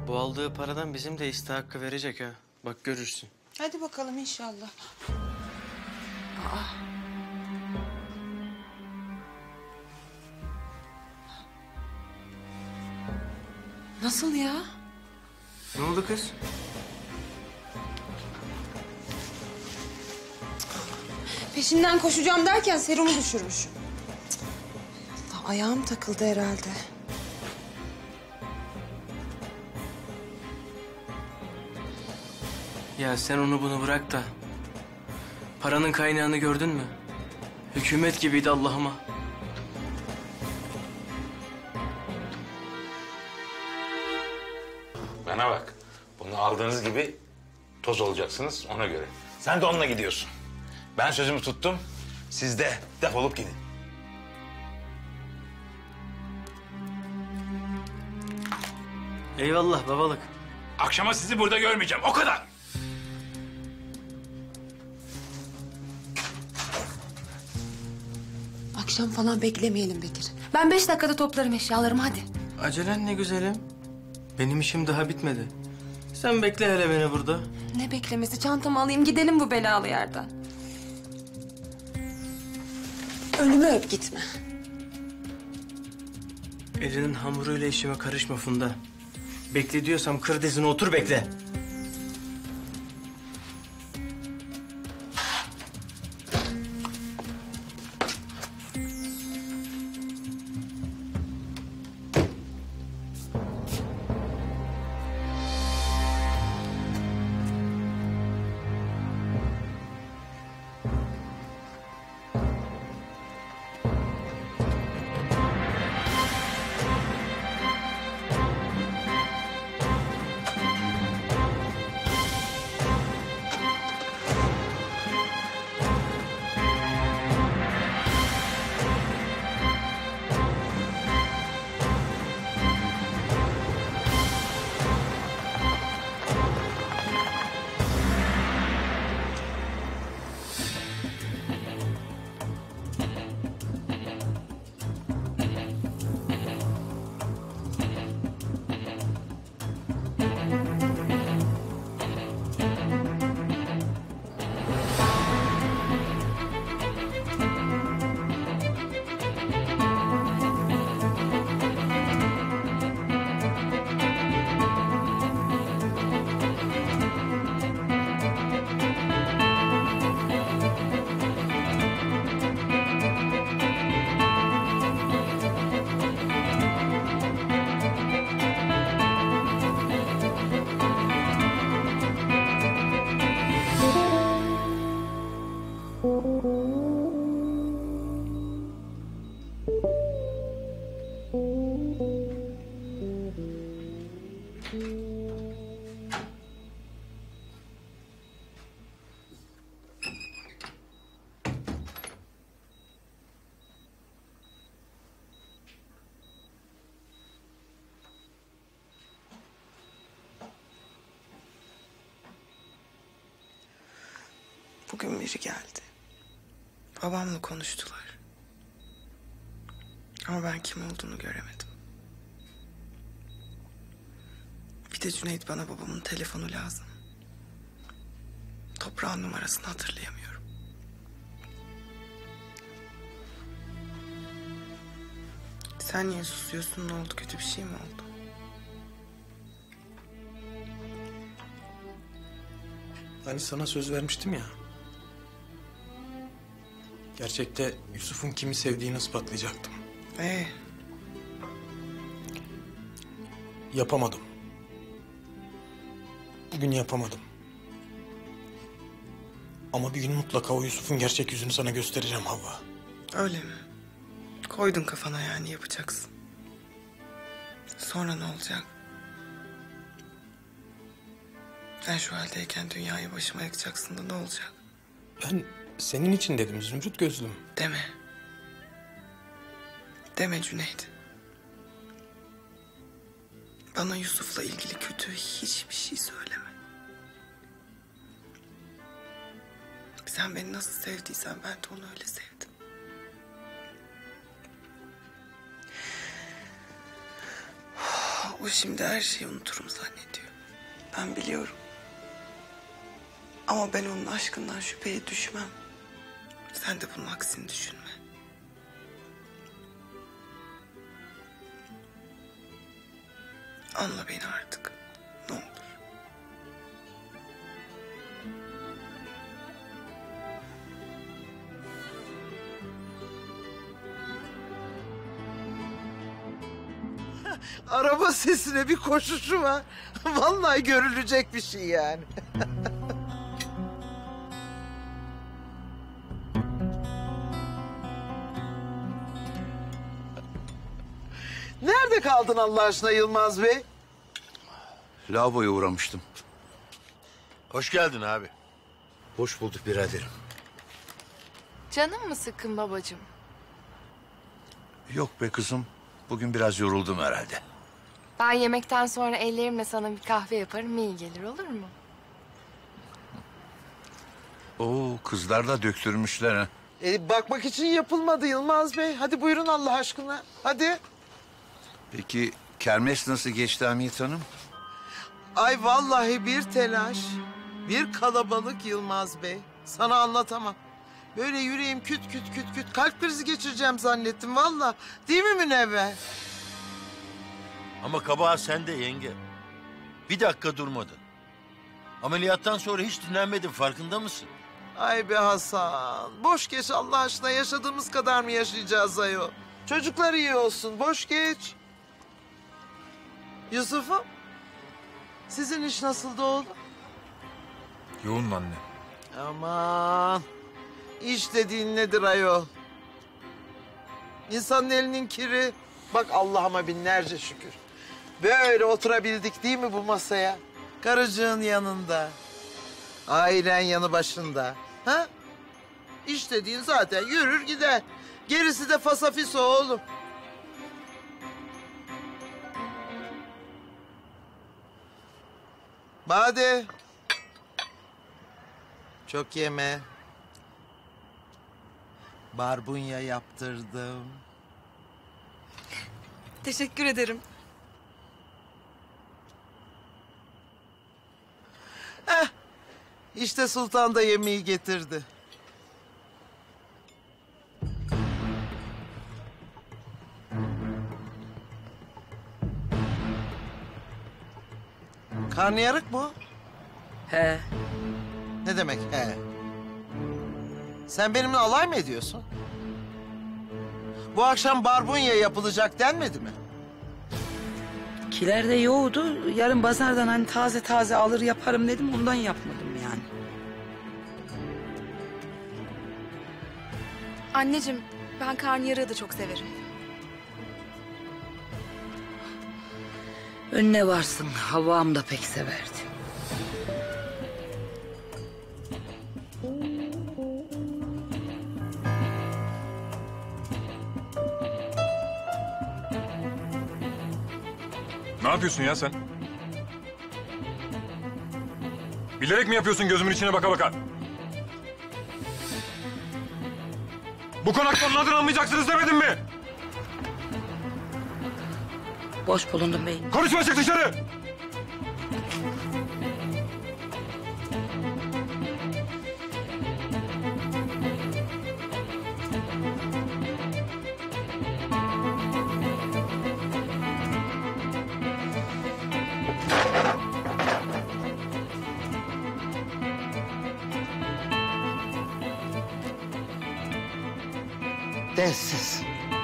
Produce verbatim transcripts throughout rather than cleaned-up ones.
Bu aldığı paradan bizim de istihakkı verecek ha. Bak görürsün. Hadi bakalım inşallah. Aa. Nasıl ya? Ne oldu kız? Peşinden koşacağım derken serumu düşürmüşüm. Allah, ayağım takıldı herhalde. Ya sen onu bunu bırak da paranın kaynağını gördün mü? Hükümet gibiydi Allah'ıma. Bana bak. Bunu aldığınız gibi toz olacaksınız ona göre. Sen de onunla gidiyorsun. Ben sözümü tuttum. Siz de defolup gidin. Eyvallah babalık. Akşama sizi burada görmeyeceğim. O kadar. Akşam falan beklemeyelim Bekir. Ben beş dakikada toplarım eşyalarımı, hadi. Acelen ne güzelim. Benim işim daha bitmedi. Sen bekle hele beni burada. Ne beklemesi? Çantamı alayım, gidelim bu belalı yerden. Önümü öp, gitme. Elinin hamuruyla işime karışma Funda. Bekle diyorsam kır dizine otur bekle. Bugün biri geldi. Babamla konuştular. Ama ben kim olduğunu göremedim. Bir de Cüneyt, bana babamın telefonu lazım. Toprağın numarasını hatırlayamıyorum. Sen niye susuyorsun? Ne oldu? Kötü bir şey mi oldu? Hani sana söz vermiştim ya. Gerçekte Yusuf'un kimi sevdiğini ispatlayacaktım. Ee, Yapamadım. Bugün yapamadım. Ama bir gün mutlaka o Yusuf'un gerçek yüzünü sana göstereceğim Havva. öyle mi? Koydun kafana, yani yapacaksın. Sonra ne olacak? Ben şu haldeyken dünyayı başıma yakacaksın da ne olacak? Ben senin için dedim Zümrüt gözlüm. Deme. Deme Cüneyt. Bana Yusuf'la ilgili kötü hiçbir şey söyleme. Sen beni nasıl sevdiysen ben de onu öyle sevdim. O şimdi her şeyi unuturum zannediyor. Ben biliyorum. Ama ben onun aşkından şüpheye düşmem. Sen de bunun aksini düşünme. Anla beni artık. Ne olur. Araba sesine bir koşuşu var. Vallahi görülecek bir şey yani. Nerede kaldın Allah aşkına Yılmaz Bey? Lavaboya uğramıştım. Hoş geldin abi. Hoş bulduk biraderim. Canın mı sıkkın babacığım? Yok be kızım. Bugün biraz yoruldum herhalde. Ben yemekten sonra ellerimle sana bir kahve yaparım, iyi gelir, olur mu? Oo, kızlar da döktürmüşler ha. E, bakmak için yapılmadı Yılmaz Bey. Hadi buyurun Allah aşkına. Hadi. Peki kermes nasıl geçti Hamiyet Hanım? Ay vallahi bir telaş, bir kalabalık Yılmaz Bey. Sana anlatamam. Böyle yüreğim küt küt küt küt kalp krizi geçireceğim zannettim vallahi. Değil mi Münevver? Ama kabahat sende yenge. Bir dakika durmadın. Ameliyattan sonra hiç dinlenmedin, farkında mısın? Ay be Hasan. Boş geç Allah aşkına, yaşadığımız kadar mı yaşayacağız ayol? Çocuklar iyi olsun, boş geç. Yusuf'um, sizin iş nasıldı oğlum? Yoğun anne. Aman, iş dediğin nedir ayol? İnsanın elinin kiri. Bak Allah'ıma binlerce şükür. Böyle oturabildik değil mi bu masaya? Karıcığın yanında. Ailen yanı başında. Ha? İş dediğin zaten yürür gider. Gerisi de fasafiso oğlum. Bade. Çok yeme. Barbunya yaptırdım. Teşekkür ederim. İşte Sultan da yemeği getirdi. Karnıyarık mı? He. Ne demek he? Sen benimle alay mı ediyorsun? Bu akşam barbunya yapılacak denmedi mi? Kiler de yoğdu. Yarın pazardan hani taze taze alır yaparım dedim. Ondan yapmadım yani. Anneciğim, ben karnıyarığı da çok severim. Önüne varsın. Havam da pek severdi. Ne yapıyorsun ya sen? Bilerek mi yapıyorsun gözümün içine baka baka? Bu konakta onun adını anmayacaksınız demedim mi? Boş bulundum beyim. Konuşma, çık dışarı! Densiz.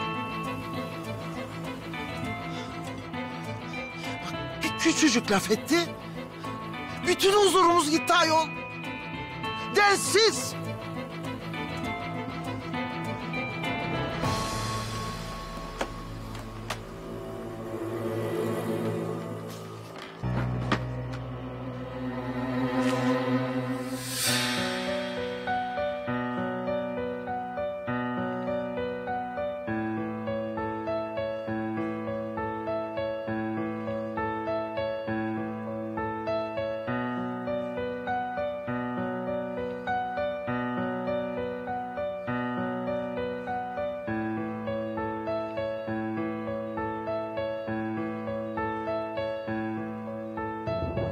Bir küçücük laf etti. Bütün huzurumuz gitti ayol. Densiz.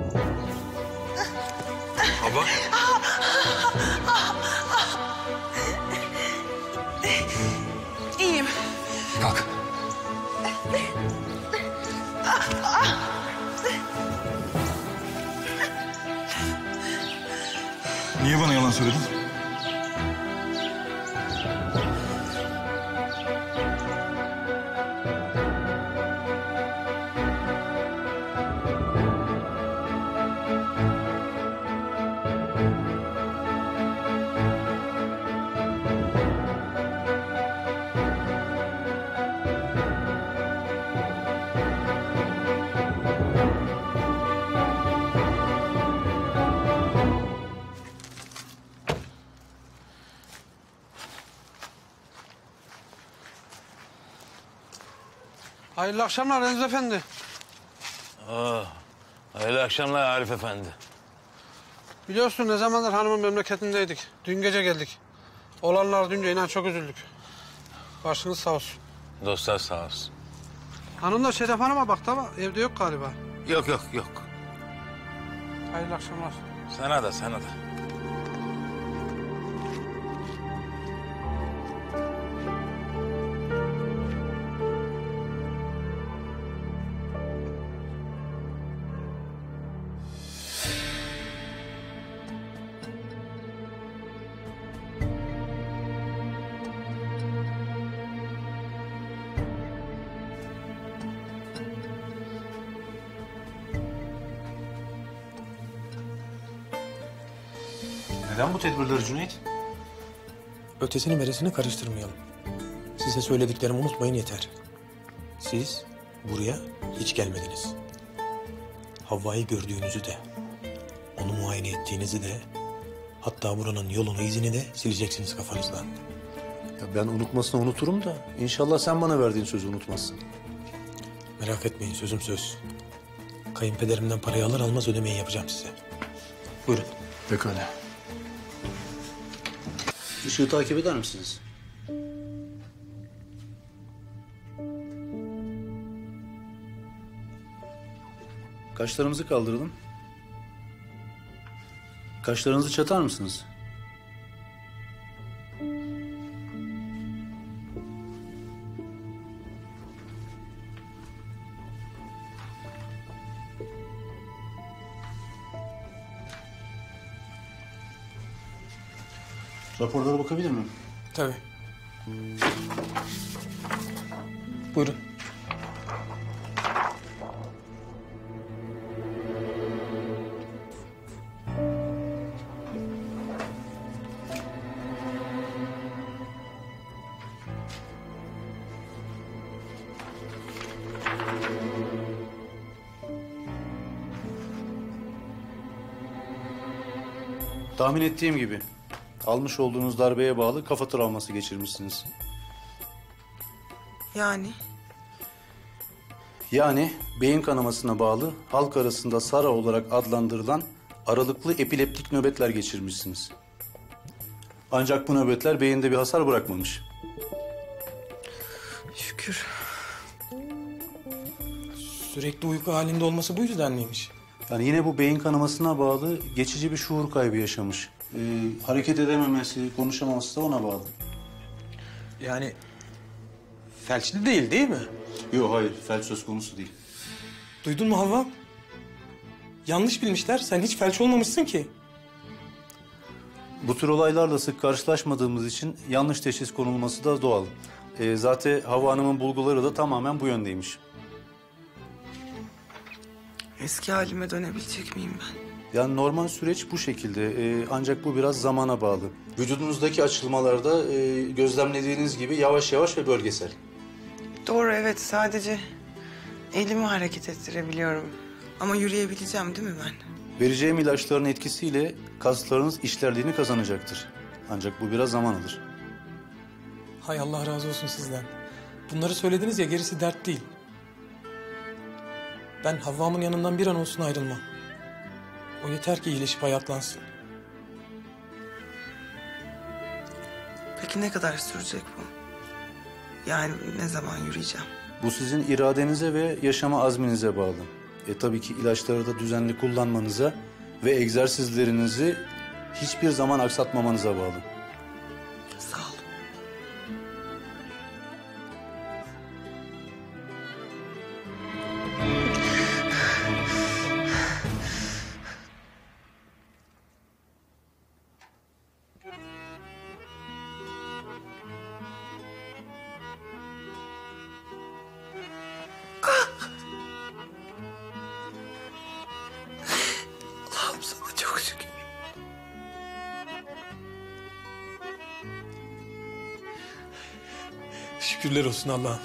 Baba. İyiyim. Kalk. Niye bana yalan söyledin? Hayırlı akşamlar Deniz Efendi. Aa, hayırlı akşamlar Arif Efendi. Biliyorsun ne zamandır hanımın memleketindeydik. Dün gece geldik. Olanlar duyunca inan çok üzüldük. Başınız sağ olsun. Dostlar sağ olsun. Hanım da Şeref Hanım'a baktı ama evde yok galiba. Yok yok yok. Hayırlı akşamlar. Sana da sana da. Neden bu tedbirleri Cüneyt? Ötesini meresini karıştırmayalım. Size söylediklerimi unutmayın yeter. Siz buraya hiç gelmediniz. Havva'yı gördüğünüzü de, onu muayene ettiğinizi de, hatta buranın yolunu, izini de sileceksiniz kafanızdan. Ya ben unutmasını unuturum da inşallah sen bana verdiğin sözü unutmazsın. Merak etmeyin, sözüm söz. Kayınpederimden parayı alır almaz ödemeyi yapacağım size. Buyurun. Pekala. Işığı takip eder misiniz? Kaşlarımızı kaldıralım. Kaşlarınızı çatar mısınız? Raporlara bakabilir miyim? Tabii. Buyurun. Tahmin ettiğim gibi almış olduğunuz darbeye bağlı kafa travması geçirmişsiniz. Yani? Yani beyin kanamasına bağlı halk arasında SARA olarak adlandırılan aralıklı epileptik nöbetler geçirmişsiniz. Ancak bu nöbetler beyinde bir hasar bırakmamış. Şükür. Sürekli uyku halinde olması bu yüzden miymiş? Yani yine bu beyin kanamasına bağlı geçici bir şuur kaybı yaşamış. Ee, hareket edememesi, konuşamaması da ona bağlı. Yani felçli değil değil mi? Yok hayır, felç söz konusu değil. Duydun mu Havva? Yanlış bilmişler. Sen hiç felç olmamışsın ki. Bu tür olaylarla sık karşılaşmadığımız için yanlış teşhis konulması da doğal. Ee, zaten Havva Hanım'ın bulguları da tamamen bu yöndeymiş. Eski halime dönebilecek miyim ben? Yani normal süreç bu şekilde. Ee, ancak bu biraz zamana bağlı. Vücudunuzdaki açılmalarda e, gözlemlediğiniz gibi yavaş yavaş ve bölgesel. Doğru, evet. Sadece elimi hareket ettirebiliyorum. Ama yürüyebileceğim değil mi ben? Vereceğim ilaçların etkisiyle kaslarınız işlerliğini kazanacaktır. Ancak bu biraz zaman alır. Hay Allah razı olsun sizden. Bunları söylediniz ya, gerisi dert değil. Ben Havva'mın yanından bir an olsun ayrılmam. O yeter ki iyileşip hayatlansın. Peki ne kadar sürecek bu? Yani ne zaman yürüyeceğim? Bu sizin iradenize ve yaşama azminize bağlı. e, tabii ki ilaçları da düzenli kullanmanıza ve egzersizlerinizi hiçbir zaman aksatmamanıza bağlı. Sağ olun. Allah'ım sana çok şükür. Şükürler olsun Allah'ım.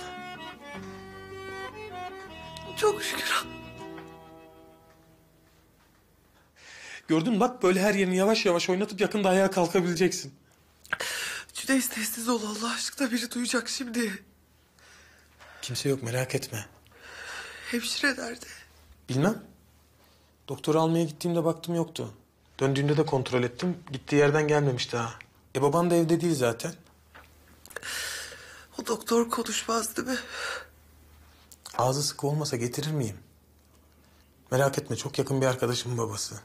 Çok şükür. Gördün mü bak böyle her yerini yavaş yavaş oynatıp yakında ayağa kalkabileceksin. Cüneyt sessiz ol Allah aşkına, biri duyacak şimdi. Kimse yok merak etme. Hemşire nerede? Bilmem. Doktoru almaya gittiğimde baktım yoktu. Döndüğümde de kontrol ettim. Gittiği yerden gelmemiş daha. E baban da evde değil zaten. O doktor konuşmaz değil mi? Ağzı sıkı olmasa getirir miyim? Merak etme çok yakın bir arkadaşımın babası.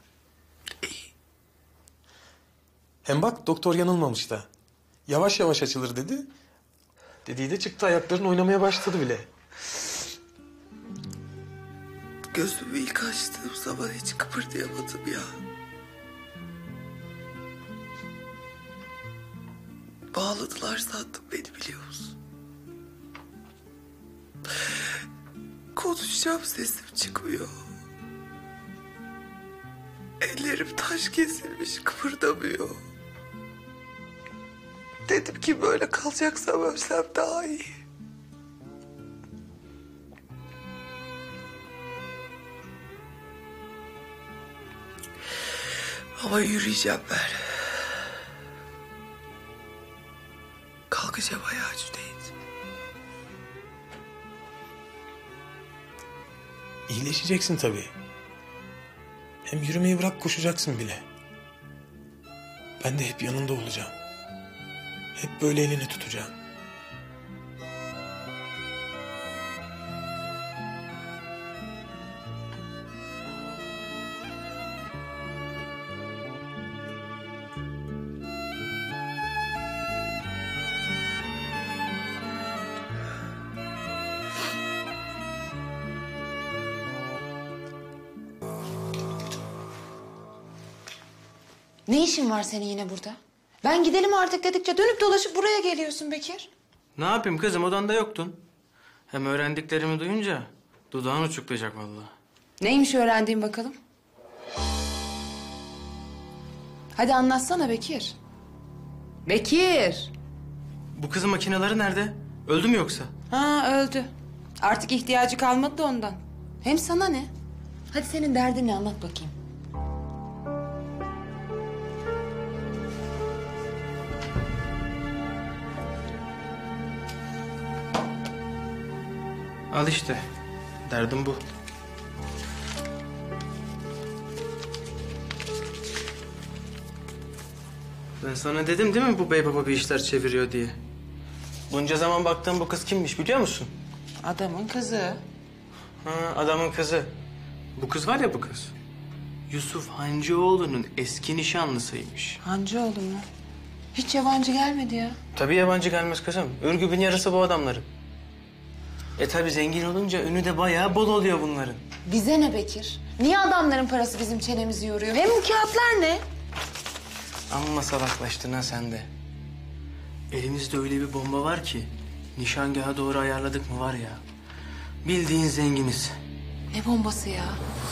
Hem bak doktor yanılmamış da. Yavaş yavaş açılır dedi. Dediği de çıktı, ayakların oynamaya başladı bile. Gözümü ilk açtığım zaman hiç kıpırdayamadım ya. Bağladılar sandım beni, biliyor musun? Konuşacağım, sesim çıkmıyor. Ellerim taş kesilmiş, kıpırdamıyor. Dedim ki böyle kalacaksam ölsem daha iyi. Ama yürüyeceğim ben. Kalkacağım ayağa Cüneyt. İyileşeceksin tabii. Hem yürümeyi bırak koşacaksın bile. Ben de hep yanında olacağım. Hep böyle elini tutacağım. Ne işin var senin yine burada? Ben gidelim artık dedikçe dönüp dolaşıp buraya geliyorsun Bekir. Ne yapayım kızım, odanda yoktun. Hem öğrendiklerimi duyunca dudağın uçuklayacak vallahi. Neymiş öğrendiğin bakalım? Hadi anlatsana Bekir. Bekir. Bu kızın makineleri nerede? Öldü mü yoksa? Ha öldü. Artık ihtiyacı kalmadı da ondan. Hem sana ne? Hadi senin derdin ne, anlat bakayım. Al işte. Derdim bu. Ben sana dedim değil mi bu bey baba bir işler çeviriyor diye? Bunca zaman baktığım bu kız kimmiş biliyor musun? Adamın kızı. Ha, adamın kızı. Bu kız var ya bu kız. Yusuf Hancıoğlu'nun eski nişanlısıymış. Hancıoğlu mu? Hiç yabancı gelmedi ya. Tabii yabancı gelmez kızım. Ürgüp'ün yarısı bu adamların. E tabii zengin olunca ünü de bayağı bol oluyor bunların. Bize ne Bekir? Niye adamların parası bizim çenemizi yoruyor? Hem bu kağıtlar ne? Amma salaklaştın ha sen de. Elimizde öyle bir bomba var ki... nişangaha doğru ayarladık mı var ya... bildiğin zenginiz. Ne bombası ya?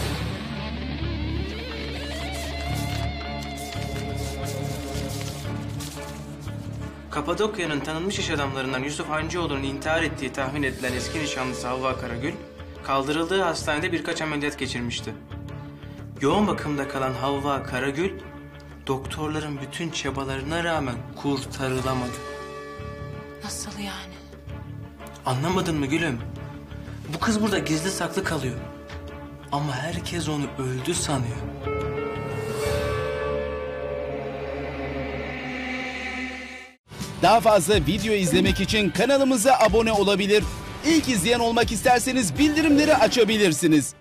Kapadokya'nın tanınmış iş adamlarından Yusuf Hancıoğlu'nun intihar ettiği tahmin edilen eski nişanlısı Havva Karagül... kaldırıldığı hastanede birkaç ameliyat geçirmişti. Yoğun bakımda kalan Havva Karagül... doktorların bütün çabalarına rağmen kurtarılamadı. Nasıl yani? Anlamadın mı gülüm? Bu kız burada gizli saklı kalıyor. Ama herkes onu öldü sanıyor. Daha fazla video izlemek için kanalımıza abone olabilir. İlk izleyen olmak isterseniz bildirimleri açabilirsiniz.